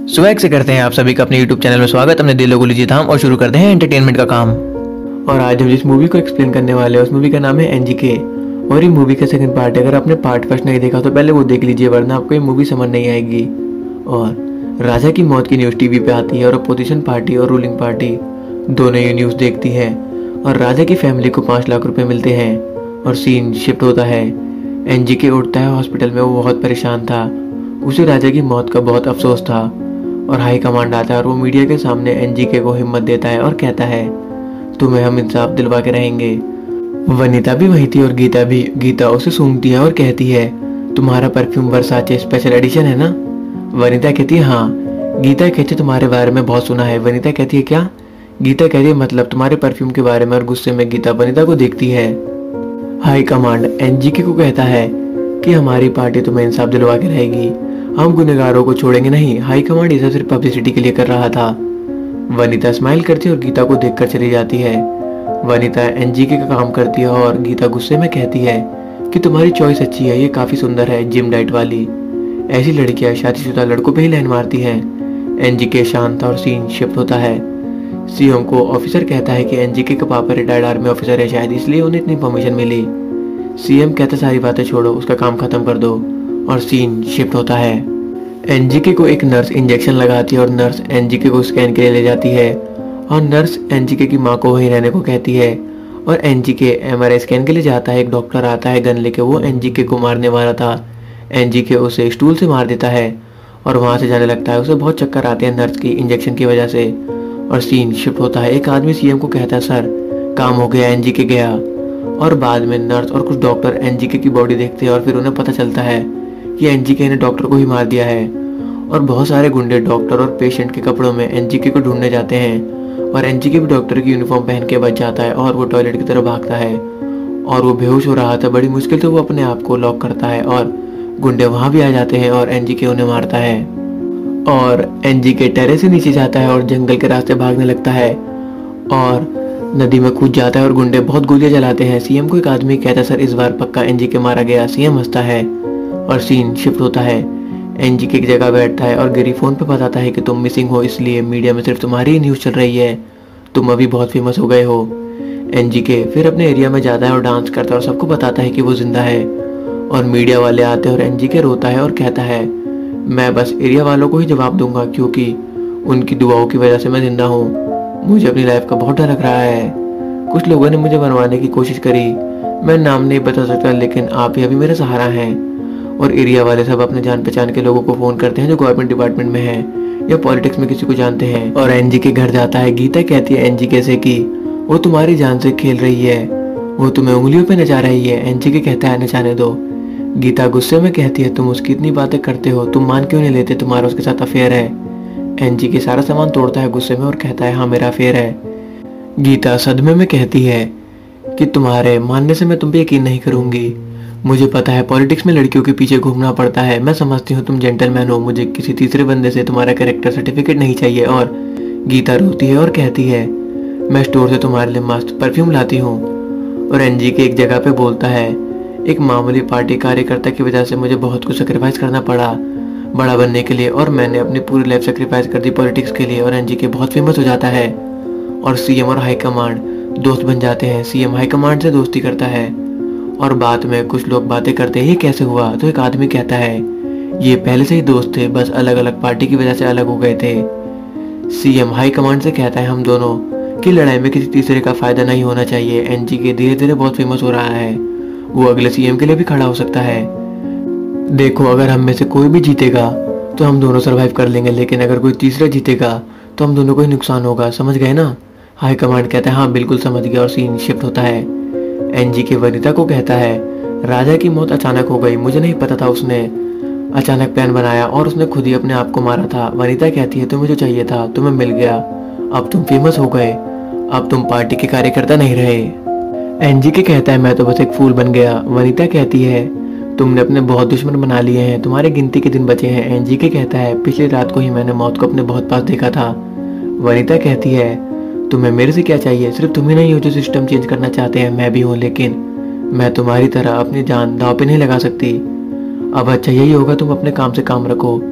Swag से करते हैं आप सभी का अपने YouTube चैनल में स्वागत। हमने दिलों को लीजिए थाम और शुरू करते हैं एंटरटेनमेंट का काम। और आज हम जिस मूवी को एक्सप्लेन करने वाले हैं उस मूवी का नाम है एनजीके और ये मूवी का सेकंड पार्ट है। अगर आपने पार्ट फर्स्ट नहीं देखा तो पहले वो देख लीजिए, वरना आपको ये मूवी समझ नहीं आएगी। और राजा की मौत की न्यूज़ टीवी पे आती है और अपोजिशन पार्टी और रूलिंग पार्टी दोनों ये न्यूज़ देखती है और राजा की फैमिली को 5 लाख रुपए मिलते हैं और सीन शिफ्ट होता है। एनजीके उठता है हॉस्पिटल में, वो बहुत परेशान था, उसे राजा की मौत का बहुत अफसोस था। और हाई कमांड आता है और वो मीडिया के सामने एनजीके को हिम्मत देता है और कहता है तुम्हें हम इंसाफ दिलवा के रहेंगे। वनिता भी वही थी और गीता भी। गीता उसे सूंघती है और कहती है तुम्हारा परफ्यूम वर्साचे स्पेशल एडिशन है ना। वनिता कहती है हाँ। गीता कहती है तुम्हारे बारे में बहुत सुना है। वनिता कहती है क्या। गीता कहती है मतलब तुम्हारे परफ्यूम के बारे में। और गुस्से में गीता वनिता को देखती है। हाई कमांड एनजीके को कहता है कि हमारी पार्टी तुम्हें इंसाफ दिलवा के रहेगी, हम गुनहगारों को छोड़ेंगे नहीं। हाई कमांड ये सब सिर्फ पब्लिसिटी के लिए कर रहा था। वनिता स्माइल करती है और गीता को देखकर चली जाती है। वनिता एनजीके का काम करती है और गीता गुस्से में कहती है कि तुम्हारी चॉइस अच्छी है, ये काफी सुंदर है, जिम डाइट वाली। ऐसी लड़कियां शादीशुदा लड़कों पे ही लाइन मारती हैं। एनजीके शांत और सीन शिफ्ट होता है। सीएम को ऑफिसर कहता है कि एनजीके का पापा रिटायर्ड आर्मी ऑफिसर है, शायद इसलिए उन्हें इतनी परमिशन मिली। सीएम कहता सारी बातें छोड़ो, उसका काम खत्म कर दो। और सीन शिफ्ट होता है। एनजीके को एक नर्स इंजेक्शन लगाती है और नर्स एनजीके को स्कैन के लिए ले जाती है और नर्स एनजीके की माँ को वहीं रहने को कहती है। और एनजीके एमआरआई स्कैन के लिए जाता है। एक डॉक्टर आता है गन लेके, वो एनजीके को मारने वाला था। एनजीके उसे स्टूल से मार देता है और वहां से जाने लगता है। उसे बहुत चक्कर आते हैं नर्स की इंजेक्शन की वजह से। और सीन शिफ्ट होता है। एक आदमी सीएम को कहता है सर काम हो गया, एनजीके गया। और बाद में नर्स और कुछ डॉक्टर एनजीके की बॉडी देखते हैं और फिर उन्हें पता चलता है कि एनजीके ने डॉक्टर को ही मार दिया है। और बहुत सारे गुंडे डॉक्टर और पेशेंट के कपड़ों में एनजीके को ढूंढने जाते हैं और एनजीके भी डॉक्टर की यूनिफॉर्म पहन के बच जाता है और वो टॉयलेट की तरफ भागता है। और वो बेहोश हो रहा था, बड़ी मुश्किल से वो अपने आप को लॉक करता है और गुंडे वहां भी आ जाते हैं और एनजीके उन्हें मारता है। और एनजीके टेरेस से नीचे जाता है और जंगल के रास्ते भागने लगता है और नदी में कूद जाता है और गुंडे बहुत गोलियां चलाते हैं। सीएम को एक आदमी कहता है सर इस बार पक्का एनजीके मारा गया। सीएम हंसता है और सीन शिफ्ट होता है। एनजीके की जगह बैठता है और गिरी फोन पे बताता है कि तुम मिसिंग हो, इसलिए मीडिया में सिर्फ तुम्हारी ही न्यूज़ चल रही है, तुम अभी बहुत फेमस हो गए हो। एनजीके फिर अपने एरिया में जाता है और डांस करता है और सबको बताता है कि वो जिंदा है। और मीडिया वाले आते हैं और एनजीके रोता है और कहता है मैं बस एरिया वालों को ही जवाब दूंगा क्योंकि उनकी दुआओं की वजह से मैं जिंदा हूँ। मुझे अपनी लाइफ का बहुत डर लग रहा है। कुछ लोगों ने मुझे मरवाने की कोशिश करी, मैं नाम नहीं बता सकता, लेकिन आप ही अभी मेरा सहारा हैं। और एरिया वाले सब अपने जान पहचान के लोगों को फोन करते हैं जो गवर्नमेंट डिपार्टमेंट में है या पॉलिटिक्स में किसी को जानते हैं। और एनजीके घर जाता है। गीता कहती है एनजीके से कि वो तुम्हारी जान से खेल रही है, वो तुम्हें उंगलियों पे नचा रही है। एनजीके कहता है नचाने दो। गीता गुस्से में कहती है तुम उसकी इतनी बातें करते हो, तुम मान क्यों नहीं लेते तुम्हारा उसके साथ अफेयर है। एनजीके सारा सामान तोड़ता है गुस्से में और कहता है हाँ मेरा अफेयर है। गीता सदमे में कहती है कि तुम्हारे मानने से मैं तुम पे यकीन नहीं करूंगी। मुझे पता है पॉलिटिक्स में लड़कियों के पीछे घूमना पड़ता है, मैं समझती हूँ तुम जेंटलमैन हो, मुझे किसी तीसरे बंदे से तुम्हारा कैरेक्टर सर्टिफिकेट नहीं चाहिए। और गीता रोती है और कहती है मैं स्टोर से तुम्हारे लिए मस्त परफ्यूम लाती हूँ। और एनजीके एक जगह पे बोलता है एक मामूली पार्टी कार्यकर्ता की वजह से मुझे बहुत कुछ सेक्रीफाइस करना पड़ा बड़ा बनने के लिए और मैंने अपनी पूरी लाइफ सेक्रीफाइस कर दी पॉलिटिक्स के लिए। और एनजीके बहुत फेमस हो जाता है और सीएम और हाई कमांड दोस्त बन जाते हैं। सीएम हाई कमांड से दोस्ती करता है और बाद में कुछ लोग बातें करते हैं ये कैसे हुआ, तो एक आदमी कहता है ये पहले से ही दोस्त थे, बस अलग अलग पार्टी की वजह से अलग हो गए थे। सीएम हाई कमांड से कहता है हम दोनों की लड़ाई में किसी तीसरे का फायदा नहीं होना चाहिए। एनजीके धीरे धीरे बहुत फेमस हो रहा है, वो अगले सीएम के लिए भी खड़ा हो सकता है। देखो अगर हम में से कोई भी जीतेगा तो हम दोनों सरवाइव कर लेंगे, लेकिन अगर कोई तीसरा जीतेगा तो हम दोनों को ही नुकसान होगा, समझ गए ना। हाई कमांड कहता है हाँ बिल्कुल समझ गया। और सीन शिफ्ट होता है। एनजीके वनिता को कहता है राजा की मौत अचानक हो गई, मुझे नहीं पता था उसने अचानक प्लान बनाया और उसने खुद ही अपने आप को मारा था। वनिता कहती है तुम्हें जो चाहिए था तुम्हें मिल गया, अब तुम फेमस हो गए, अब तुम पार्टी के कार्यकर्ता नहीं रहे। एनजीके कहता है मैं तो बस एक फूल बन गया। वनिता कहती है तुमने अपने बहुत दुश्मन बना लिए हैं, तुम्हारे गिनती के दिन बचे हैं। एनजीके कहता है पिछली रात को ही मैंने मौत को अपने बहुत पास देखा था। वनिता कहती है तुम्हें मेरे से क्या चाहिए, सिर्फ तुम ही नहीं हो जो सिस्टम चेंज करना चाहते हैं, मैं भी हूँ, लेकिन मैं तुम्हारी तरह अपनी जान दांव पे नहीं लगा सकती। अब अच्छा यही होगा तुम अपने काम से काम रखो,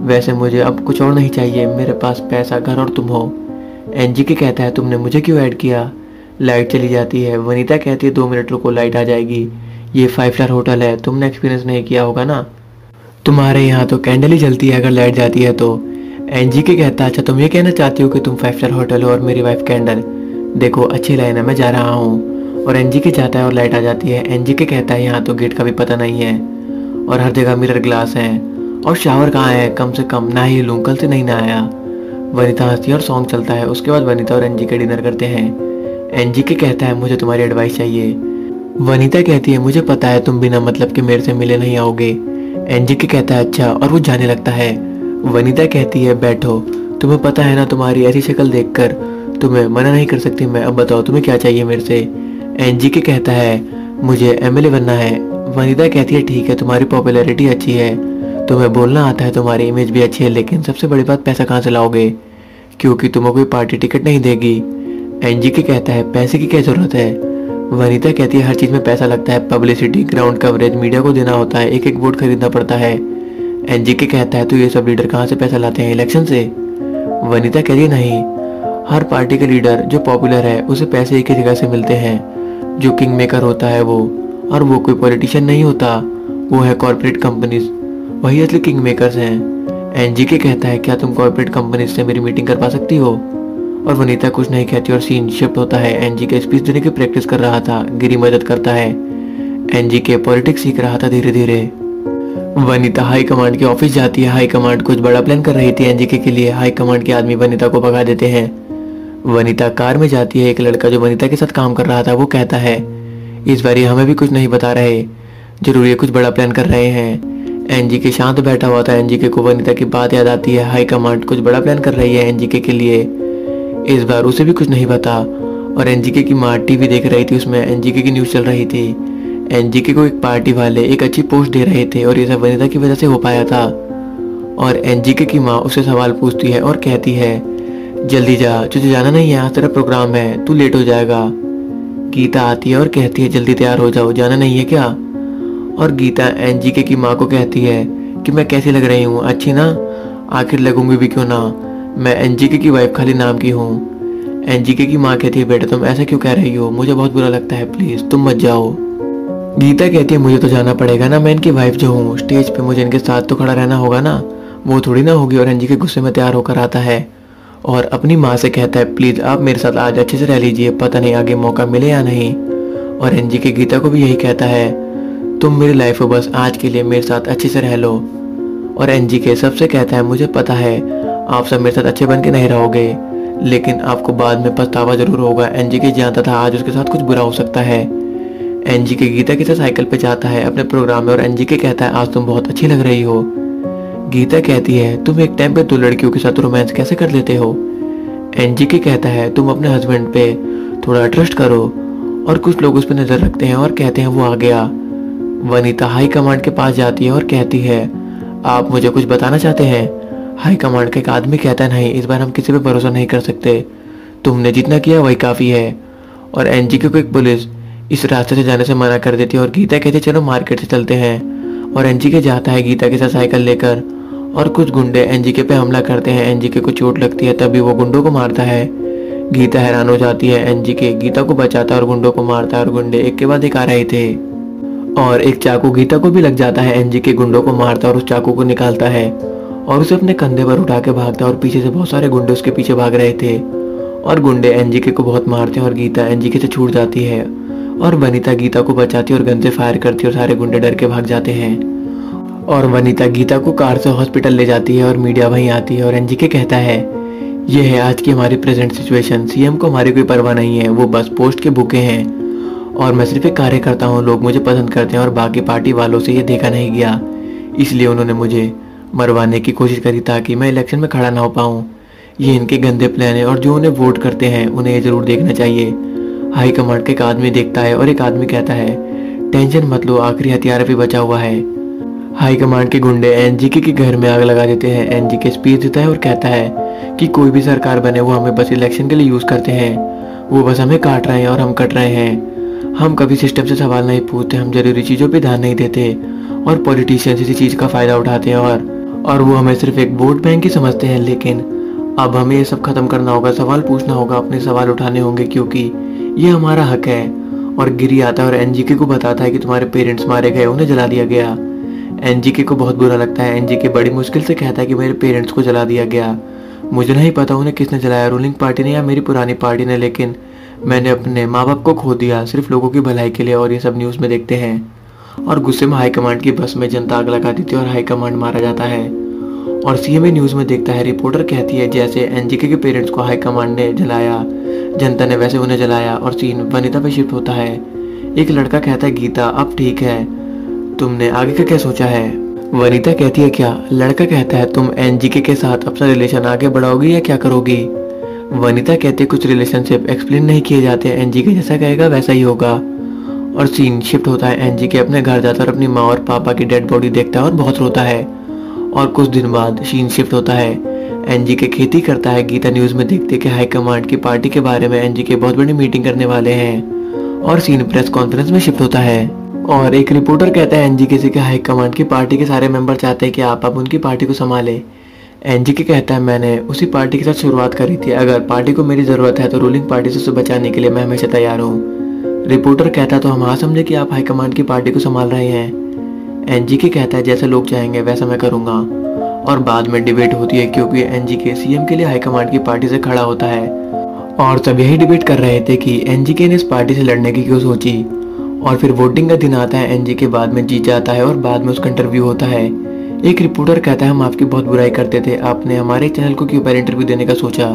वैसे मुझे अब कुछ और नहीं चाहिए, मेरे पास पैसा, घर और तुम हो। एनजीके कहता है तुमने मुझे क्यों ऐड किया। लाइट चली जाती है। वनीता कहती है 2 मिनट रुको, लाइट आ जाएगी। ये 5 स्टार होटल है, तुमने एक्सपीरियंस नहीं किया होगा ना। तुम्हारे यहाँ तो कैंडल ही जलती है अगर लाइट जाती है तो। एनजीके कहता है अच्छा तुम ये कहना चाहती हो कि तुम 5 स्टार होटल हो और मेरी वाइफ कैंडल। देखो अच्छी लाइन है, मैं जा रहा हूँ। और एनजीके जाता है और लाइट आ जाती है। एनजीके कहता है यहाँ तो गेट का भी पता नहीं है और हर जगह मिरर ग्लास है। और शावर कहाँ है, कम से कम ना ही लूँ, कल से नहीं नहाया। वनीता हंसती है और सॉन्ग चलता है। उसके बाद वनीता और एनजीके डिनर करते हैं। एनजीके कहता है मुझे तुम्हारी एडवाइस चाहिए। वनीता कहती है मुझे पता है तुम बिना मतलब के मेरे से मिले नहीं आओगे। एनजीके कहता है अच्छा, और वो जाने लगता है। वनीता कहती है बैठो, तुम्हें पता है ना तुम्हारी ऐसी शक्ल देखकर तुम्हें मना नहीं कर सकती मैं। अब बताओ तुम्हें क्या चाहिए मेरे से। एनजीके कहता है मुझे एमएलए बनना है। वनीता कहती है ठीक है, तुम्हारी पॉपुलैरिटी अच्छी है, तुम्हें बोलना आता है, तुम्हारी इमेज भी अच्छी है, लेकिन सबसे बड़ी बात पैसा कहाँ से लाओगे, क्योंकि तुम्हें कोई पार्टी टिकट नहीं देगी। एनजीके कहता है पैसे की क्या जरूरत है। वनीता कहती है हर चीज में पैसा लगता है, पब्लिसिटी, ग्राउंड कवरेज, मीडिया को देना होता है, एक एक वोट खरीदना पड़ता है। एनजीके कहता है तो ये सब लीडर कहाँ से पैसा लाते हैं, इलेक्शन से। वनीता कहती है नहीं, हर पार्टी के लीडर जो पॉपुलर है उसे पैसे एक ही जगह से मिलते हैं। जो किंग मेकर होता है वो, और वो कोई पॉलिटिशियन नहीं होता, वो है कॉर्पोरेट कंपनीज, वही असली किंग मेकर्स हैं। एनजीके कहता है क्या तुम कॉर्पोरेट कंपनीज से मेरी मीटिंग करवा सकती हो। और वनीता कुछ नहीं कहती और सीन शिफ्ट होता है। एनजीके स्पीच देने की प्रैक्टिस कर रहा था, गिरी मदद करता है। एनजीके पॉलिटिक्स सीख रहा था धीरे धीरे। वनीता हाई कमांड के ऑफिस जाती है। हाई कमांड कुछ बड़ा प्लान कर रही थी एनजीके के लिए। हाई कमांड के आदमी वनीता को भगा देते हैं। वनीता कार में जाती है। एक लड़का जो वनीता के साथ काम कर रहा था वो कहता है इस बार ये हमें भी कुछ नहीं बता रहे, जरूर ये कुछ बड़ा प्लान कर रहे हैं। एनजीके शांत बैठा हुआ था। एनजीके को वनीता की बात याद आती है। हाई कमांड कुछ बड़ा प्लान कर रही है एनजीके के लिए, इस बार उसे भी कुछ नहीं पता। और एनजीके की माँ टीवी देख रही थी, उसमें एनजीके की न्यूज़ चल रही थी। एनजीके को एक पार्टी वाले एक अच्छी पोस्ट दे रहे थे और ये सब वनीता की वजह से हो पाया था। और एनजीके की माँ उससे सवाल पूछती है और कहती है जल्दी जा, तुझे जाना नहीं है, आज तेरा प्रोग्राम है, तू लेट हो जाएगा। गीता आती है और कहती है जल्दी तैयार हो जाओ, जाना नहीं है क्या। और गीता एनजीके की माँ को कहती है कि मैं कैसी लग रही हूँ, अच्छी ना, आखिर लगूंगी भी क्यों ना, मैं एनजीके की वाइफ खाली नाम की हूँ। एनजीके की माँ कहती है बेटा तुम ऐसा क्यों कह रही हो, मुझे बहुत बुरा लगता है, प्लीज तुम मत जाओ। गीता कहती है मुझे तो जाना पड़ेगा ना, मैं इनकी वाइफ जो हूँ, स्टेज पे मुझे इनके साथ तो खड़ा रहना होगा ना, वो थोड़ी ना होगी। और एनजीके गुस्से में तैयार होकर आता है और अपनी माँ से कहता है प्लीज आप मेरे साथ आज अच्छे से रह लीजिए, पता नहीं आगे मौका मिले या नहीं। और एनजीके गीता को भी यही कहता है तुम मेरी लाइफ हो, बस आज के लिए मेरे साथ अच्छे से रह लो। और एनजीके सबसे कहता है मुझे पता है आप सब मेरे साथ अच्छे बन के नहीं रहोगे, लेकिन आपको बाद में पछतावा जरूर होगा। एनजीके जानता था आज उसके साथ कुछ बुरा हो सकता है। एनजीके गीता के साथ साइकिल पे जाता है अपने प्रोग्राम में और एनजीके कहता है आज तुम बहुत अच्छी लग रही हो। गीता कहती है तुम एक टाइम पे 2 लड़कियों के साथ रोमांस कैसे कर लेते हो। एनजीके कहता है तुम अपने हस्बैंड पे थोड़ा ट्रस्ट करो। और कुछ लोग उस पर नजर रखते हैं और कहते हैं वो आ गया। वनीता हाई कमांड के पास जाती है और कहती है आप मुझे कुछ बताना चाहते हैं। हाई कमांड का एक आदमी कहता है नहीं, इस बार हम किसी पे भरोसा नहीं कर सकते, तुमने जितना किया वही काफ़ी है। और एनजीके को एक पुलिस इस रास्ते से जाने से मना कर देती है और गीता कहती है चलो मार्केट से चलते हैं। और एनजीके जाता है गीता के साथ साइकिल लेकर और कुछ गुंडे एनजीके पे हमला करते हैं। एनजीके को चोट लगती है, तभी वो गुंडों को मारता है। गीता हैरान हो जाती है। एनजीके गीता को बचाता है और गुंडों को मारता है और गुंडे एक के बाद एक आ रहे थे और एक चाकू गीता को भी लग जाता है। एनजीके गुंडों को मारता है और उस चाकू को निकालता है और उसे अपने कंधे पर उठा के भागता है और पीछे से बहुत सारे गुंडे उसके पीछे भाग रहे थे और गुंडे एनजीके को बहुत मारते हैं और गीता एनजीके से छूट जाती है। और वनीता गीता को बचाती है और गन से फायर करती है और सारे गुंडे डर के भाग जाते हैं। और वनीता गीता को कार से हॉस्पिटल ले जाती है और मीडिया वहीं आती है और एनजीके कहता है ये है आज की हमारी प्रेजेंट सिचुएशन, सीएम को हमारी कोई परवाह नहीं है, वो बस पोस्ट के भूखे हैं और मैं सिर्फ एक कार्यकर्ता हूँ, लोग मुझे पसंद करते हैं और बाकी पार्टी वालों से ये देखा नहीं गया, इसलिए उन्होंने मुझे मरवाने की कोशिश करी ताकि मैं इलेक्शन में खड़ा ना हो पाऊँ। ये इनके गंदे प्लान है और जो उन्हें वोट करते हैं उन्हें ये जरूर देखना चाहिए। हाई कमांड का एक आदमी देखता है और एक आदमी कहता है टेंशन मत लो, आखिरी हथियार भी बचा हुआ है। हाई कमांड के गुंडे एनजीके के घर में आग लगा देते हैं। एनजीके स्पीच देता है और कहता है कि कोई भी सरकार बने वो हमें बस इलेक्शन के लिए यूज करते हैं, वो बस हमें काट रहे हैं और हम कट रहे हैं, हम कभी सिस्टम से सवाल नहीं पूछते, हम जरूरी चीज़ों पे ध्यान नहीं देते और पॉलिटिशियंस इसी चीज़ का फ़ायदा उठाते हैं और वो हमें सिर्फ एक वोट बैंक ही समझते हैं। लेकिन अब हमें ये सब खत्म करना होगा, सवाल पूछना होगा, अपने सवाल उठाने होंगे क्योंकि ये हमारा हक है। और गिरी आता है और एनजीके को बताता है कि तुम्हारे पेरेंट्स मारे गए, उन्हें जला दिया गया। एनजीके को बहुत बुरा लगता है। एनजीके बड़ी मुश्किल से कहता है कि मेरे पेरेंट्स को जला दिया गया। मुझे नहीं पता उन्हें किसने जलाया, रूलिंग पार्टी ने या मेरी पुरानी पार्टी ने, लेकिन मैंने अपने माँ बाप को खो दिया सिर्फ लोगों की भलाई के लिए। और ये सब न्यूज़ में देखते हैं और गुस्से में हाईकमांड की बस में जनता आग लगा देती है और हाईकमांड मारा जाता है। और सीएमए न्यूज़ में देखता है, रिपोर्टर कहती है जैसे एनजीके के पेरेंट्स को हाईकमांड ने जलाया, जनता ने वैसे उन्हें जलाया। और सीन वनिता पे शिफ्ट होता है। एक लड़का कहता है गीता अब ठीक है, तुमने आगे का क्या सोचा है? वनिता कहती है क्या? लड़का कहता है तुम एनजीके के साथ अपना रिलेशन आगे बढ़ाओगी या क्या करोगी? वनिता कहती है कुछ रिलेशनशिप एक्सप्लेन नहीं किए जाते, एनजीके जैसा कहेगा वैसा ही होगा। और सीन शिफ्ट होता है। एनजीके अपने घर जाता है और अपनी माँ और पापा की डेड बॉडी देखता है और बहुत रोता है। और कुछ दिन बाद सीन शिफ्ट होता है। एनजीके खेती करता है। गीता न्यूज़ में देखते कि हाईकमांड की पार्टी के बारे में एनजीके बहुत बड़ी मीटिंग करने वाले हैं। और सीन प्रेस कॉन्फ्रेंस में शिफ्ट होता है और एक रिपोर्टर कहता है एनजीके से कि हाईकमांड की पार्टी के सारे मेंबर चाहते हैं कि आप अब उनकी पार्टी को संभालें। एनजीके कहता है मैंने उसी पार्टी के साथ शुरुआत करी थी, अगर पार्टी को मेरी ज़रूरत है तो रूलिंग पार्टी से उसे बचाने के लिए मैं हमेशा तैयार हूँ। रिपोर्टर कहता है तो हम हाँ समझे कि आप हाईकमांड की पार्टी को संभाल रहे हैं। एनजीके कहता है जैसे लोग चाहेंगे वैसा मैं करूँगा। और बाद में डिबेट होती है क्योंकि एनजीके सीएम के लिए हाईकमांड की पार्टी से खड़ा होता है। और सब यही डिबेट कर रहे थे कि एनजीके ने इस पार्टी से लड़ने की क्यों सोची। और फिर वोटिंग का दिन आता है। एनजीके बाद में जीत जाता है और बाद में उसका इंटरव्यू होता है। एक रिपोर्टर कहता है हम आपकी बहुत बुराई करते थे, आपने हमारे चैनल को क्यों पर इंटरव्यू देने का सोचा?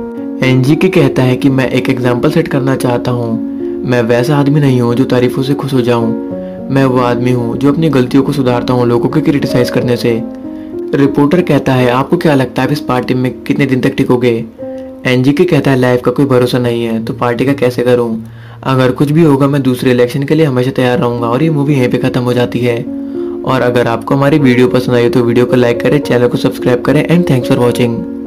एनजीके कहता है कि मैं एक एग्जाम्पल सेट करना चाहता हूँ। मैं वैसा आदमी नहीं हूँ जो तारीफों से खुश हो जाऊँ। मैं वो आदमी हूँ जो अपनी गलतियों को सुधारता हूँ लोगों को क्रिटिसाइज करने से। रिपोर्टर कहता है आपको क्या लगता है इस पार्टी में कितने दिन तक टिकोगे? एनजीके कहता है लाइफ का कोई भरोसा नहीं है तो पार्टी का कैसे करूं? अगर कुछ भी होगा मैं दूसरे इलेक्शन के लिए हमेशा तैयार रहूंगा। और ये मूवी यहीं पे खत्म हो जाती है। और अगर आपको हमारी वीडियो पसंद आई तो वीडियो को लाइक करें, चैनल को सब्सक्राइब करें एंड थैंक्स फॉर वॉचिंग।